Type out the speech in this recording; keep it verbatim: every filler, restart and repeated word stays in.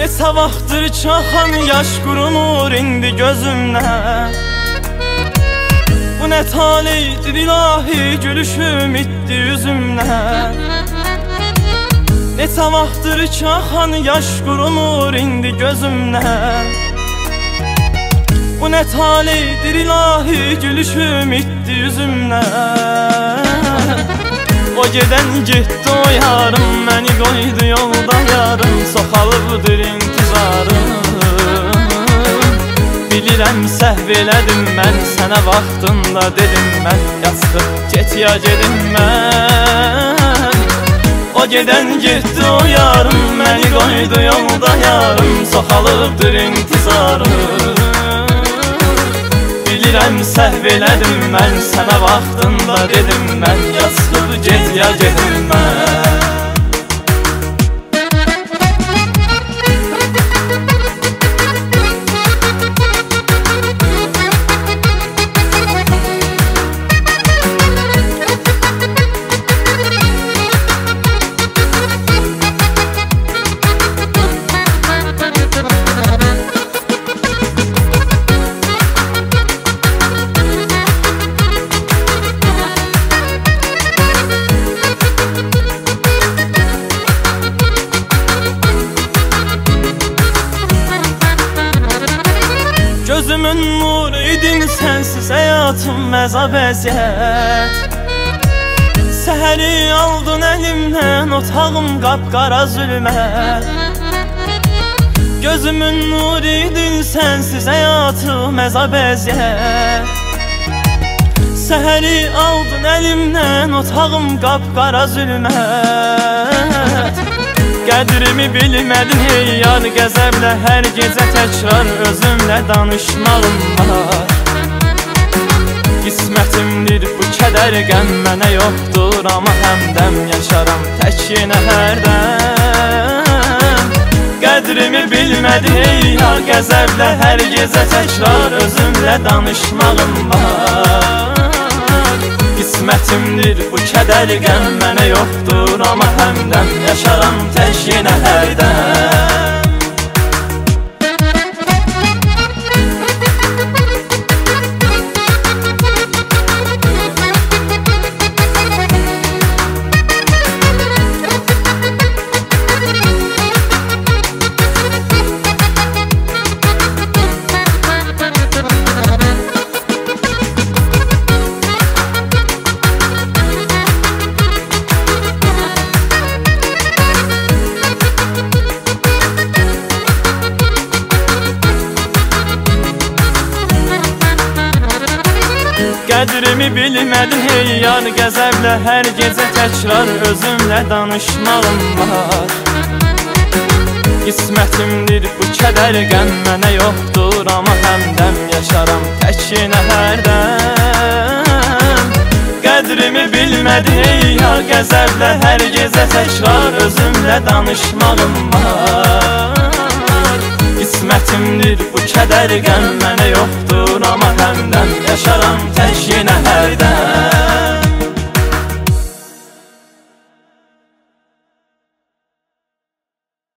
Neçə vaxtdır çaxan yaş qurumur indi gözümdən. Bu nə taleydir ilahi, gülüşüm itdi üzümdən. Neçə vaxtdır çaxan yaş qurumur indi gözümdən. Bu nə taleydir ilahi, gülüşüm itdi üzümdən. O gedən getdi o yarım, məni qoydu yolda yarım, soxalıbdır intizarım. Bilirəm səhv elədim mən, sənə vaxtında dedim mən, yazıb get ya gedim mən. O gedən getdi o yarım, məni qoydu yolda yarım, soxalıbdır intizarım. Bilirəm səhv elədim mən, sənə vaxtında dedim mən, yazıb get ya gedim mən. Gözümün nuru idin, sensiz həyatım əzab əziyyət. Səhəri aldın əlimdən, otağım qapqara zülmət. Gözümün nuru idin, sensiz həyatım əzab əziyyət. Səhəri aldın əlimdən, otağım qapqara zülmət. Qədrimi bilmədin hey yar, qəzəblə hər gecə təkrar özümlə danışmağım var. Qismətimdir bu kədər qəm mənə yoxdur, amma həmdəm yaşaram tək yenə hərdəm. Qədrimi bilmədin hey yar, qəzəblə hər gecə təkrar özümlə danışmağım var. Qismətimdir bu kədər qəm mənə yoxdur, amma həmdəm yaşaram tək yenə hərdəm. Qədrimi bilmədin hey yar, qəzəblə hər gecə təkrar özümlə danışmağım var. Qismətimdir bu kədər qəm mənə yoxdur, amma həmdəm yaşaram tək yenə hərdəm. Qədrimi bilmədin hey yar, qəzəblə hər gecə təkrar özümlə danışmağım var. Qismətimdir bu kədər qəm mənə yoxdur, amma həmdəm yaşaram tək yenə hərdəm.